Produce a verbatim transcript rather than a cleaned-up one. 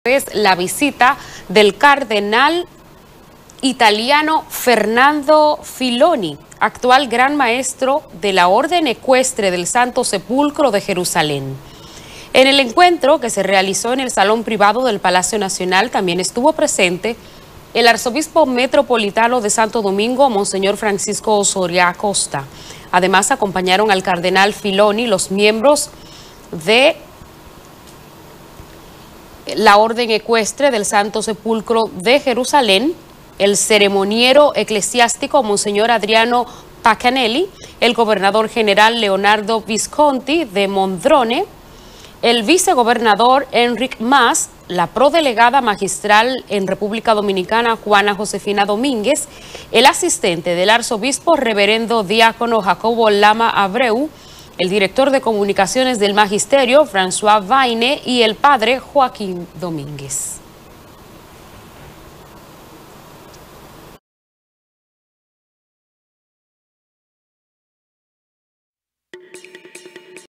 Es la visita del cardenal italiano Fernando Filoni, actual gran maestro de la Orden Ecuestre del Santo Sepulcro de Jerusalén. En el encuentro que se realizó en el salón privado del Palacio Nacional también estuvo presente el arzobispo metropolitano de Santo Domingo, Monseñor Francisco Osorio Acosta. Además, acompañaron al cardenal Filoni los miembros de la Orden Ecuestre del Santo Sepulcro de Jerusalén, el ceremoniero eclesiástico Monseñor Adriano Pacanelli, el gobernador general Leonardo Visconti de Mondrone, el vicegobernador Enric Mas, la prodelegada magistral en República Dominicana Juana Josefina Domínguez, el asistente del arzobispo reverendo diácono Jacobo Lama Abreu, el director de comunicaciones del magisterio François Vaine y el padre Joaquín Domínguez.